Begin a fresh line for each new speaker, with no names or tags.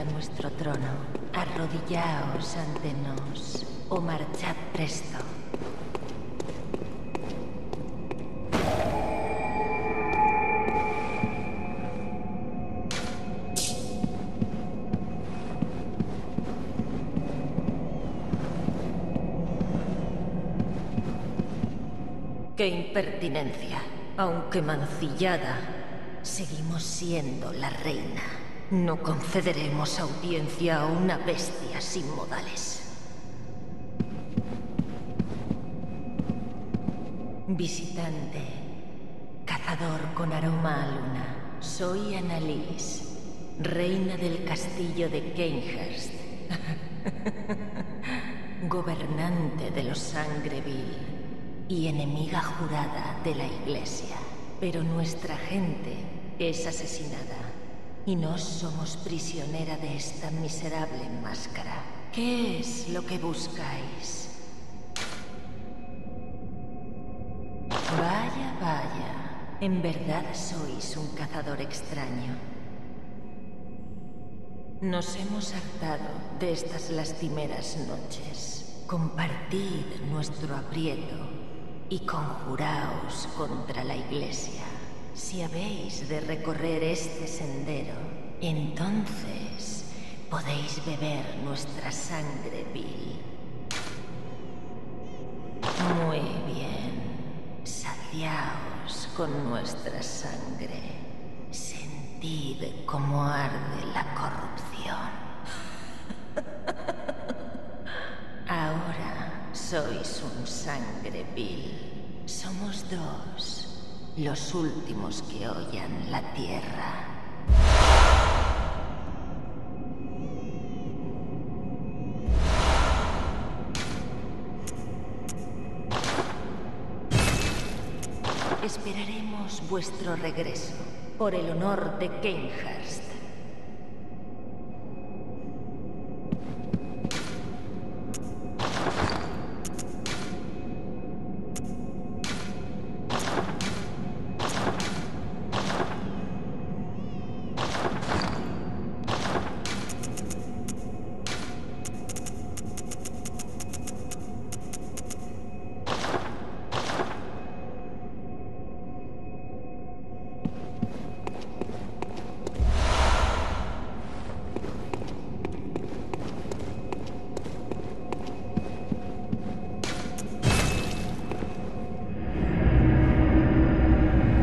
a nuestro trono, arrodillaos ante nos, o marchad presto. ¡Qué impertinencia! Aunque mancillada, seguimos siendo la reina. No concederemos audiencia a una bestia sin modales. Visitante, cazador con aroma a luna. Soy Annalise, reina del castillo de Cainhurst. Gobernante de los Sangreville y enemiga jurada de la Iglesia. Pero nuestra gente es asesinada y no somos prisionera de esta miserable máscara. ¿Qué es lo que buscáis? Vaya, vaya. En verdad sois un cazador extraño. Nos hemos hartado de estas lastimeras noches. Compartid nuestro aprieto y conjuraos contra la Iglesia. Si habéis de recorrer este sendero, entonces podéis beber nuestra sangre vil. Muy bien. Saciaos con nuestra sangre. Sentid cómo arde la corrupción. Ahora sois un sangre vil. Somos dos, los últimos que hollan la tierra. Esperaremos vuestro regreso, por el honor de Cainhurst.